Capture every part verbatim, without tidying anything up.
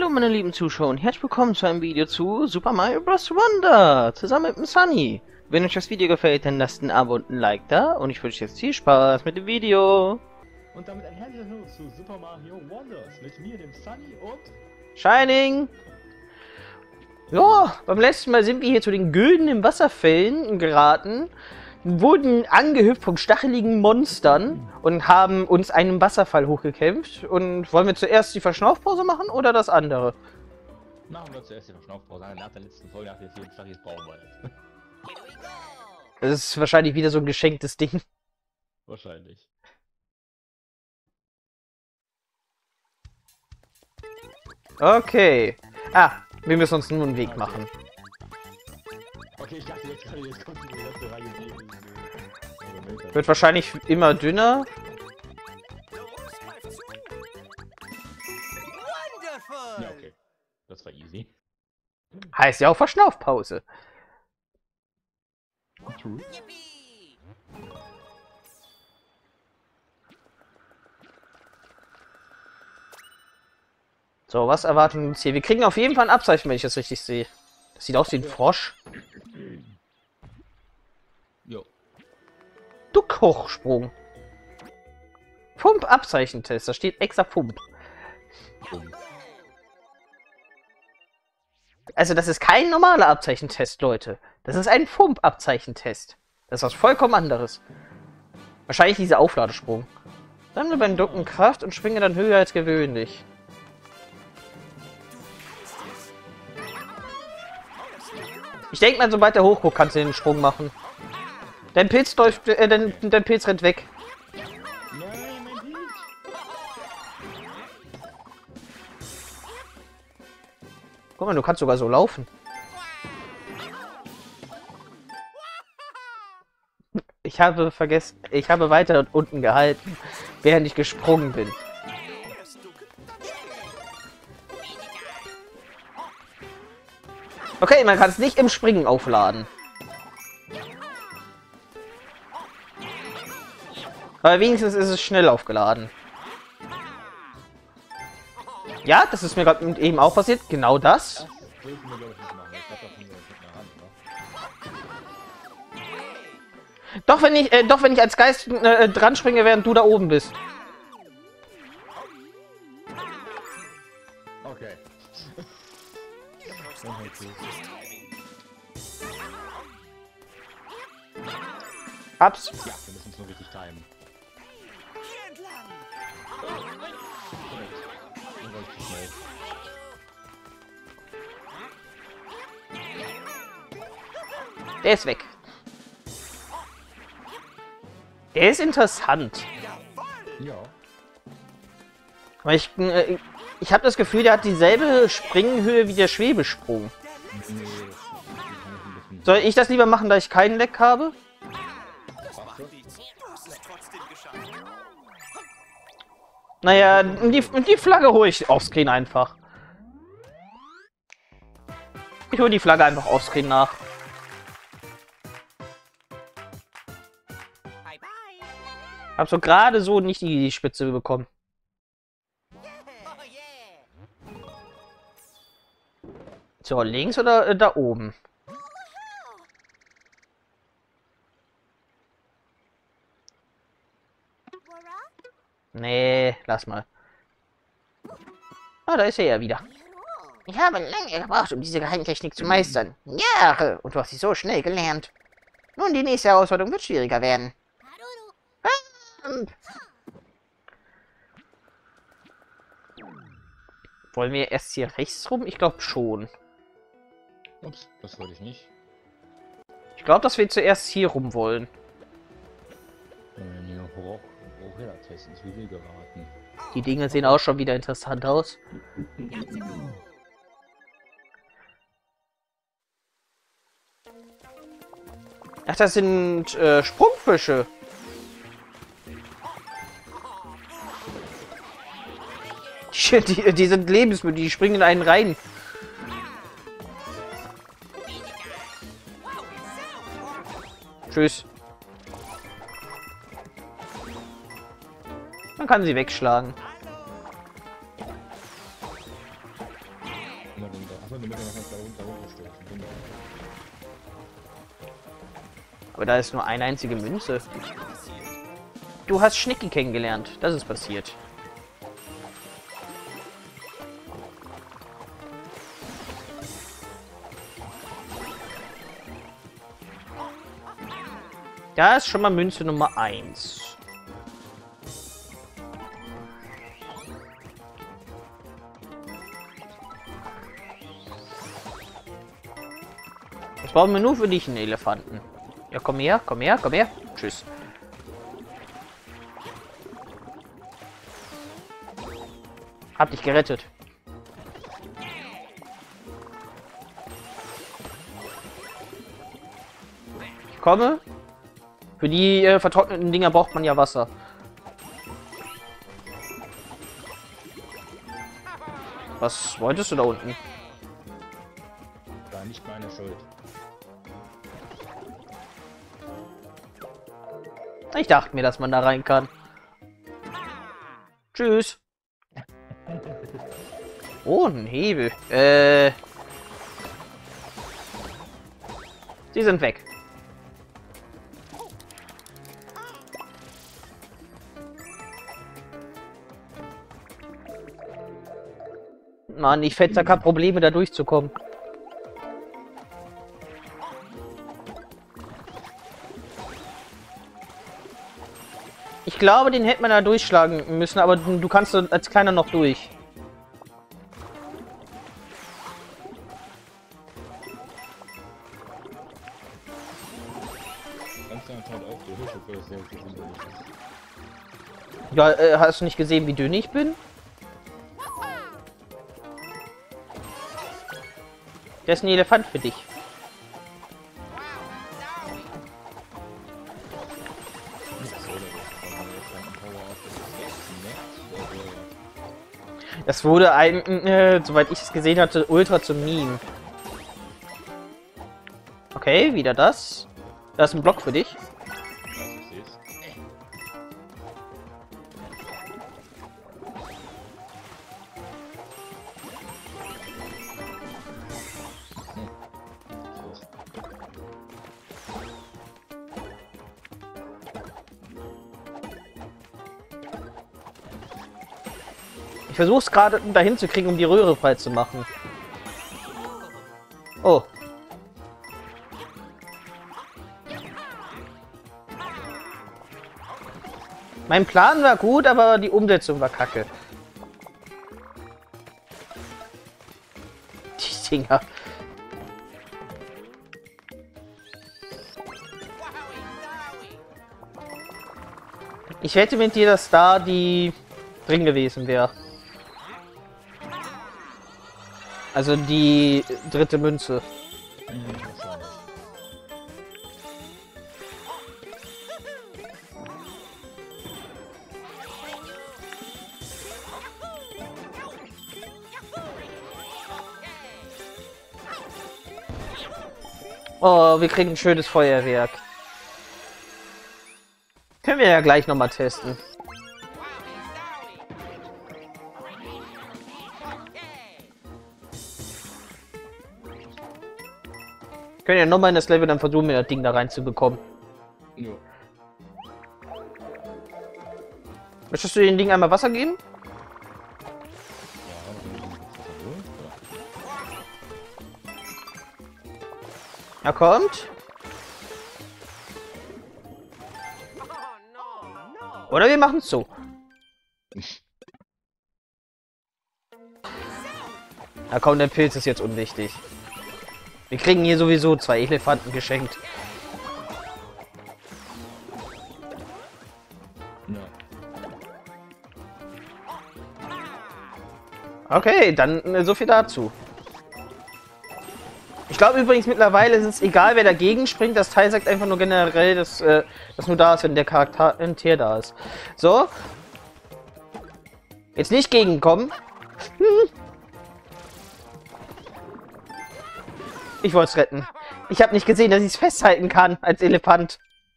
meine lieben Zuschauer und herzlich willkommen zu einem Video zu Super Mario Bros. Wonder zusammen mit dem Sunny. Wenn euch das Video gefällt, dann lasst ein Abo und ein Like da und ich wünsche jetzt viel Spaß mit dem Video. Und damit ein herzliches Hallo zu Super Mario Wonders mit mir, dem Sunny und Shining! Ja, beim letzten Mal sind wir hier zu den güldenen Wasserfällen geraten, wurden angehüpft von stacheligen Monstern und haben uns einen Wasserfall hochgekämpft. Und wollen wir zuerst die Verschnaufpause machen oder das andere? machen wir zuerst die Verschnaufpause nach der letzten Folge, nach der vielen Stachis brauchen wir jetzt. Das ist wahrscheinlich wieder so ein geschenktes Ding. Wahrscheinlich. Okay. Ah, wir müssen uns nur einen Weg machen. Okay, ich dachte jetzt gerade, jetzt kommt die letzte Reihe. Wird wahrscheinlich immer dünner. Ja, okay. Das war easy. Heißt ja auch Verschnaufpause. True. So, was erwarten uns hier? Wir kriegen auf jeden Fall ein Abzeichen, wenn ich das richtig sehe. Das sieht aus wie ein Frosch. Jo. Duckhochsprung. Pump-Abzeichentest. Da steht extra Pump. Also das ist kein normaler Abzeichentest, Leute. Das ist ein Pump-Abzeichentest. Das ist was vollkommen anderes. Wahrscheinlich dieser Aufladesprung. Sammle beim Ducken Kraft und schwinge dann höher als gewöhnlich. Ich denke mal, sobald der hochguckt, kannst du den Sprung machen. Dein Pilz läuft, äh, dein, dein Pilz rennt weg. Nein, mein Pilz. Guck mal, du kannst sogar so laufen. Ich habe vergessen, ich habe weiter unten gehalten, während ich gesprungen bin. Okay, man kann es nicht im Springen aufladen. Aber wenigstens ist es schnell aufgeladen. Ja, das ist mir gerade eben auch passiert. Genau das. Das dürfen wir, glaube ich, nicht machen. Ich hab doch nicht mehr Hand, oder? Doch wenn ich, äh, doch wenn ich als Geist äh, dran springe, während du da oben bist. Okay. Hab's. Ja, wir müssen es nur richtig timen. Dann war ich zu schnell. Der ist weg. Der ist interessant. Ja. Weil ich, äh, ich habe das Gefühl, der hat dieselbe Springhöhe wie der Schwebesprung. Nee, das ist ein bisschen... Soll ich das lieber machen, da ich keinen Leck habe? Naja, die, die Flagge hole ich offscreen einfach. Ich hole die Flagge einfach offscreen nach. Hab so gerade so nicht die, die Spitze bekommen. So, links oder äh, da oben? Nee, lass mal. Ah, da ist er ja wieder. Ich habe lange gebraucht, um diese Geheimtechnik zu meistern. Jahre! Und du hast sie so schnell gelernt. Nun, die nächste Herausforderung wird schwieriger werden. Wollen wir erst hier rechts rum? Ich glaube schon. Ups, das wollte ich nicht. Ich glaube, dass wir zuerst hier rum wollen. Wenn wir hoch, hoch testen, wie wir geraten. Die Dinge sehen auch schon wieder interessant aus. Ach, das sind äh, Sprungfische. Die, die, die sind lebensmüde, die springen in einen rein. Tschüss. Man kann sie wegschlagen. Achso, damit er noch ganz da runter runterstürzt. Genau. Aber da ist nur eine einzige Münze. Du hast Schnicki kennengelernt. Das ist passiert. Da ist schon mal Münze Nummer eins. Jetzt brauchen wir nur für dich einen Elefanten. Ja, komm her, komm her, komm her. Tschüss. Hab dich gerettet. Ich komme. Für die äh, vertrockneten Dinger braucht man ja Wasser. Was wolltest du da unten? War nicht meine Schuld. Ich dachte mir, dass man da rein kann. Tschüss. Oh, ein Hebel. Äh. Sie sind weg. Mann, ich fände da keine Probleme, da durchzukommen. Ich glaube, den hätte man da durchschlagen müssen, aber du, du kannst als Kleiner noch durch. Kannst du halt auch durch, obwohl das sehr viel ist. Ja, äh, hast du nicht gesehen, wie dünn ich bin? Der ist ein Elefant für dich. Das wurde ein, äh, soweit ich es gesehen hatte, ultra zum Meme. Okay, wieder das. Da ist ein Block für dich. Ich versuche es gerade dahin zu kriegen, um die Röhre frei zu machen. Oh. Mein Plan war gut, aber die Umsetzung war kacke. Die Dinger. Ich hätte mit dir, dass da die drin gewesen wäre. Also die dritte Münze. Oh, wir kriegen ein schönes Feuerwerk. Können wir ja gleich nochmal testen. Wir können ja nochmal in das Level dann versuchen, mir das Ding da reinzubekommen. Ja. Möchtest du den Ding einmal Wasser geben? Er kommt. Oder wir machen es so. Na komm, der Pilz ist jetzt unwichtig. Wir kriegen hier sowieso zwei Elefanten geschenkt. Ja. Okay, dann äh, so viel dazu. Ich glaube übrigens mittlerweile ist es egal, wer dagegen springt. Das Teil sagt einfach nur generell, dass äh, das nur da ist, wenn der Charakter ein Tier da ist. So. Jetzt nicht gegenkommen. Hm. Ich wollte es retten. Ich habe nicht gesehen, dass ich es festhalten kann als Elefant.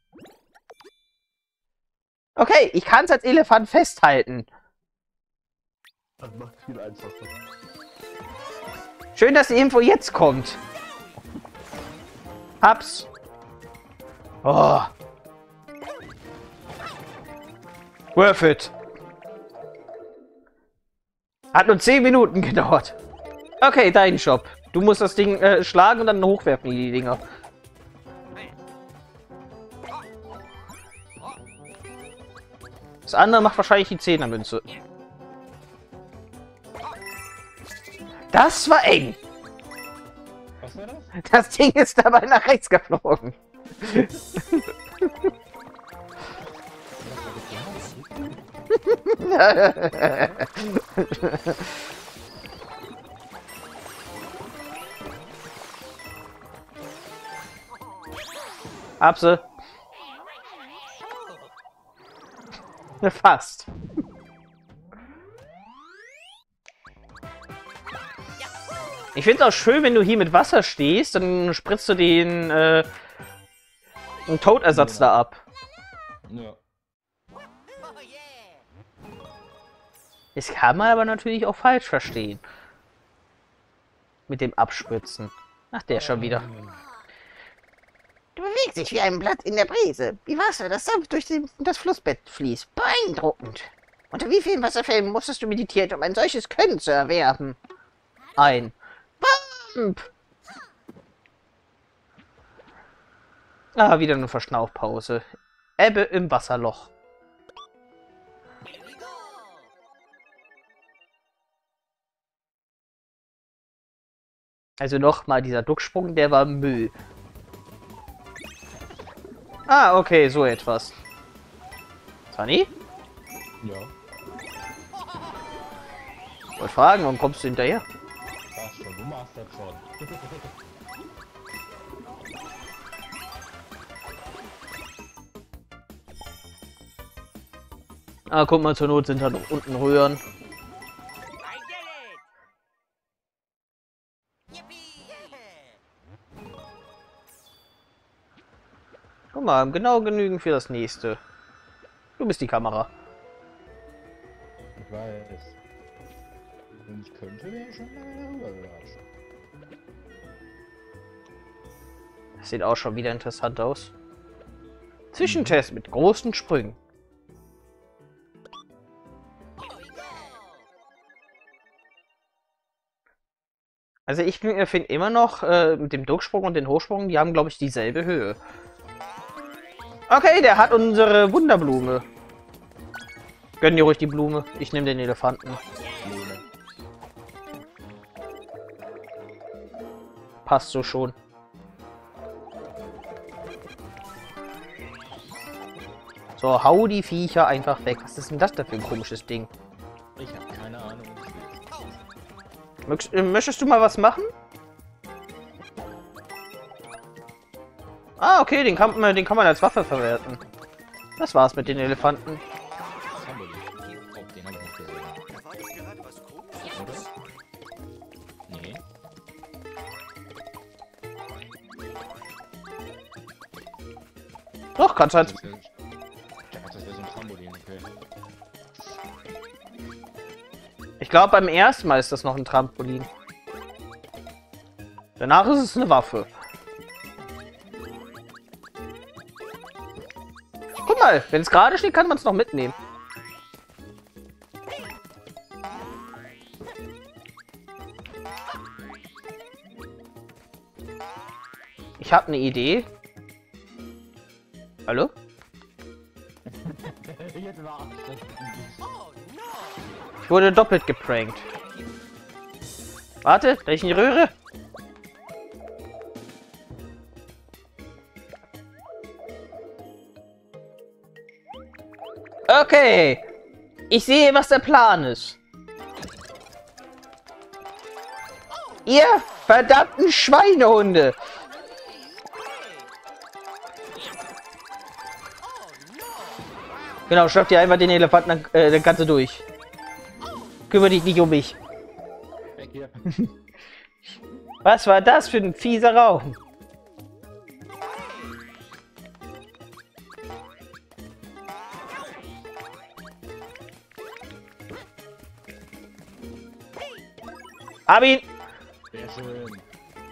Okay, ich kann es als Elefant festhalten. Das macht viel einfacher. Schön, dass die Info jetzt kommt. Hab's. Oh. Worth it. Hat nur zehn Minuten gedauert. Okay, dein Job. Du musst das Ding äh, schlagen und dann hochwerfen, die Dinger. Das andere macht wahrscheinlich die Zehnermünze. Das war eng. Was war das? Das Ding ist dabei nach rechts geflogen. Hab sie. Fast. Ich finde es auch schön, wenn du hier mit Wasser stehst, dann spritzt du den äh, einen Toadersatz da ab. Ja. Das kann man aber natürlich auch falsch verstehen. Mit dem Abspritzen. Ach, der schon wieder. Du bewegst dich wie ein Blatt in der Brise, wie Wasser, das sanft durch die, das Flussbett fließt. Beeindruckend. Unter wie vielen Wasserfällen musstest du meditieren, um ein solches Können zu erwerben? Ein. Bump! Ah, wieder eine Verschnaufpause. Ebbe im Wasserloch. Also nochmal, dieser Ducksprung, der war Müll. Ah, okay, so etwas. Sunny? Ja. Ich wollte fragen, warum kommst du hinterher? Passt schon, du machst das schon. Ah, guck mal, zur Not sind halt unten Röhren. Guck mal, genau genügend für das nächste. Du bist die Kamera. Ich weiß. Und ich könnte ja schon mal darüber latschen. Das sieht auch schon wieder interessant aus. Zwischentest mit großen Sprüngen. Also ich finde immer noch, äh, mit dem Ducksprung und den Hochsprung, die haben, glaube ich, dieselbe Höhe. Okay, der hat unsere Wunderblume. Gönn dir ruhig die Blume. Ich nehme den Elefanten. Blume. Passt so schon. So, hau die Viecher einfach weg. Was ist denn das da für ein komisches Ding? Ich habe keine Ahnung. Möchtest, äh, möchtest du mal was machen? Ah, okay, den kann, man- den kann man als Waffe verwerten. Das war's mit den Elefanten. Was haben wir denn? Oh, den habe ich nicht gesehen. Oder? Nee. Doch, kannst halt. Das wär- Ich dachte, das wäre so ein Trampolin, okay. Ich glaube, beim ersten Mal ist das noch ein Trampolin. Danach ist es eine Waffe. Guck mal, wenn es gerade steht, kann man es noch mitnehmen. Ich habe eine Idee. Hallo? Jetzt war Ich wurde doppelt geprankt. Warte, da ich in die Röhre. Okay. Ich sehe, was der Plan ist. Ihr verdammten Schweinehunde. Genau, schafft ihr einfach den Elefanten, dann, äh, dann kannst du durch. Kümmere dich nicht um mich. weg hier. Was war das für ein fieser Raum? Hab ihn! Sehr schön.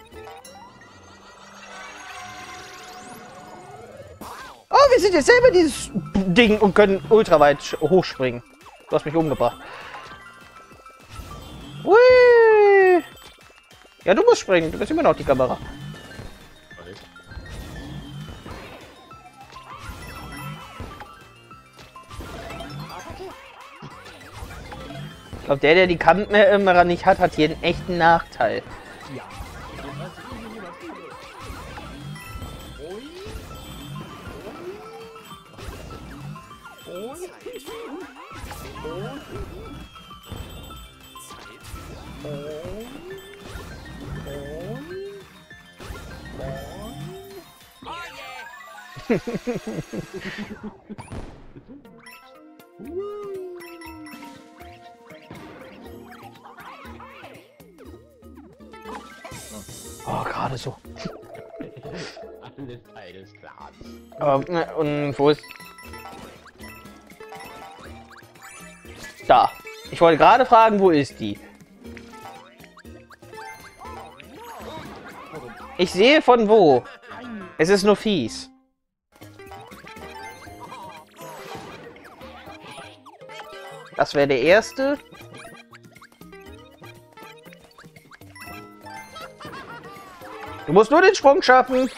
Oh, wir sind jetzt selber dieses Ding und können ultraweit hochspringen. Du hast mich umgebracht. Ui. Ja, du musst springen. Du bist immer noch die Kamera. Ich glaube, der, der die Kamera nicht hat, hat hier einen echten Nachteil. Ja. Oh, gerade so. Alles Teil des Plans. Ähm, und wo ist... Da. Ich wollte gerade fragen, wo ist die? Ich sehe von wo. Es ist nur fies. Das wäre der erste. Du musst nur den Sprung schaffen.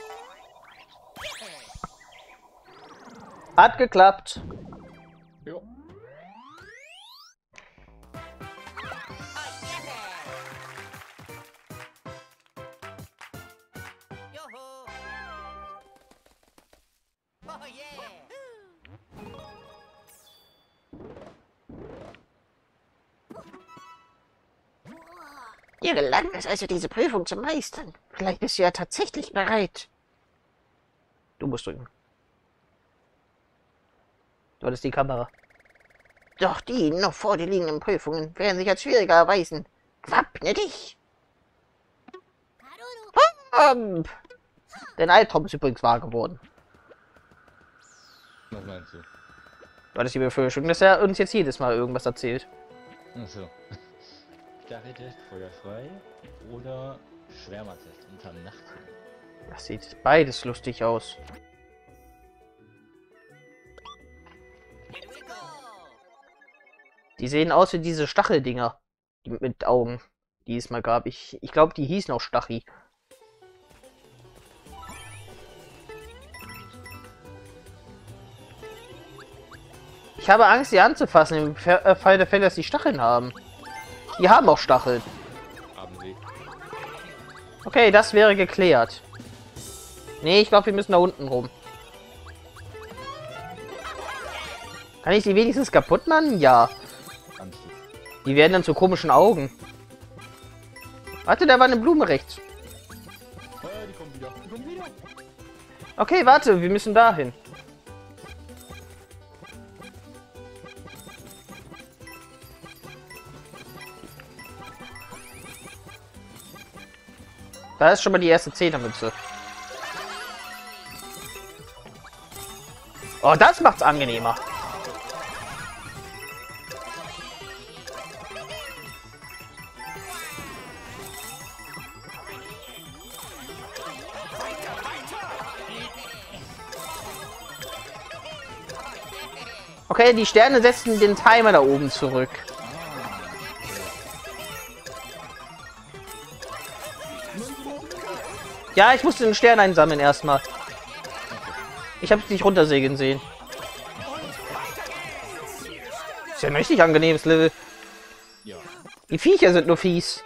Hat geklappt. Jo. Dir gelang es also, diese Prüfung zu meistern. Vielleicht bist du ja tatsächlich bereit. Du musst drücken. Du hattest die Kamera. Doch die noch vor dir liegenden Prüfungen werden sich als schwieriger erweisen. Wappne dich! Ähm, dein Albtraum ist übrigens wahr geworden. Was meinst du? Du hattest die Befürchtung, dass er uns jetzt jedes Mal irgendwas erzählt. Achso. Stacheltest feuerfrei oder Schwärmertest unter Nachthimmel. Das sieht beides lustig aus. Die sehen aus wie diese Stacheldinger. Die mit Augen. Die es mal gab. Ich, ich glaube, die hießen auch Stachi. Ich habe Angst, sie anzufassen, im Fall der Fälle, dass sie Stacheln haben. Die haben auch Stacheln. Haben sie. Okay, das wäre geklärt. Nee, ich glaube, wir müssen da unten rum. Kann ich die wenigstens kaputt machen? Ja. Kannst du. Die werden dann zu komischen Augen. Warte, da war eine Blume rechts. Äh, die kommen wieder. Die kommen wieder. Okay, warte, wir müssen dahin. Da ist schon mal die erste Zehnermünze. Oh, das macht's angenehmer. Okay, die Sterne setzen den Timer da oben zurück. Ja, ich musste den Stern einsammeln erstmal. Ich habe dich runtersegeln sehen. Ist ja ein richtig angenehmes Level. Ja. Die Viecher sind nur fies.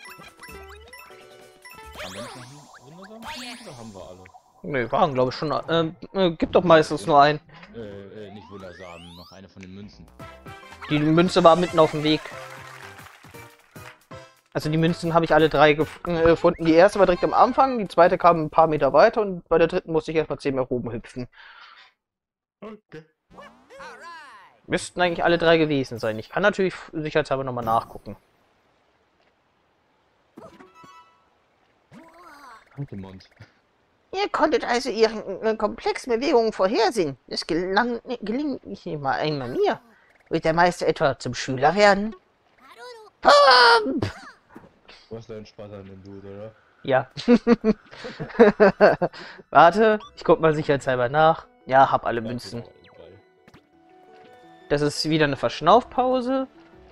Haben wir nicht noch einen wundersamen Freund, oder haben wir alle? Nö, waren glaube ich schon. Ähm, äh, gibt doch meistens nur einen. Äh, äh, nicht wundersam. Noch eine von den Münzen. Die Münze war mitten auf dem Weg. Also die Münzen habe ich alle drei gef äh, gefunden. Die erste war direkt am Anfang, die zweite kam ein paar Meter weiter und bei der dritten musste ich erstmal zehn Meter oben hüpfen. Okay. Müssten eigentlich alle drei gewesen sein. Ich kann natürlich sicherheitshalber nochmal nachgucken. Pokémon. Ihr konntet also ihren äh, komplexen Bewegungen vorhersehen. Das gelang, gelingt nicht immer einmal mir. Wird der Meister etwa zum Schüler werden? Pump! Du hast deinen Spaß an dem Dude, oder? Ja. Warte, ich guck mal sicherheitshalber nach. Ja, hab alle Münzen. Geil. Das ist wieder eine Verschnaufpause.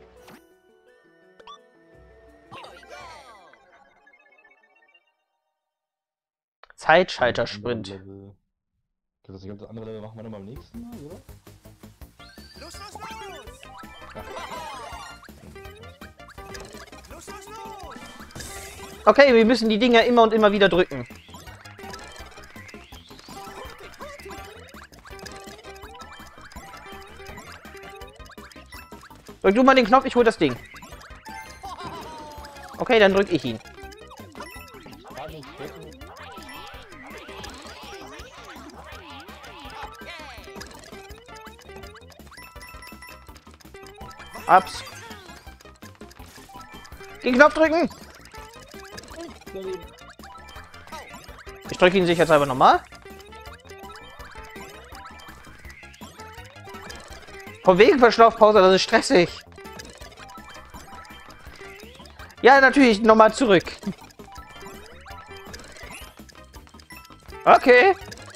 Zeitschalter-Sprint. Okay, das ganze andere Level machen wir dann beim nächsten Mal, oder? Los, los, los! Los, los, los! Okay, wir müssen die Dinger immer und immer wieder drücken. Drück du mal den Knopf, ich hol das Ding. Okay, dann drück ich ihn. Abs. Den Knopf drücken! Ich drücke ihn sicherheitshalber nochmal. Von wegen Verschnaufpause, das ist stressig. Ja, natürlich, nochmal zurück. Okay.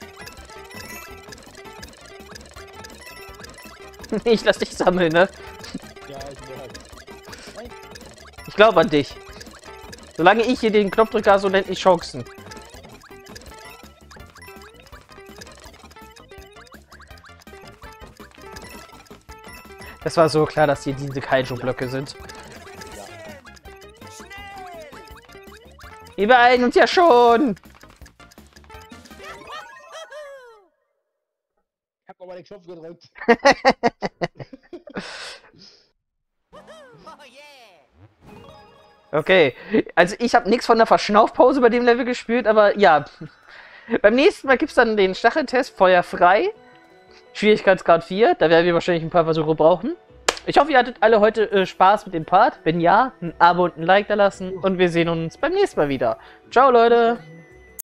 Ich lass dich sammeln, ne? Ja, ich merke. Ich glaube an dich. Solange ich hier den Knopf drücke, hast du unendlich Chancen. Es war so klar, dass hier diese Kaiju-Blöcke sind. Wir beeilen uns ja schon! Ich hab nochmal den Knopf gedrückt. Oh yeah! Okay, also ich habe nichts von der Verschnaufpause bei dem Level gespürt, aber ja. Beim nächsten Mal gibt es dann den Stacheltest Feuer frei. Schwierigkeitsgrad vier, da werden wir wahrscheinlich ein paar Versuche brauchen. Ich hoffe, ihr hattet alle heute äh, Spaß mit dem Part. Wenn ja, ein Abo und ein Like da lassen und wir sehen uns beim nächsten Mal wieder. Ciao, Leute!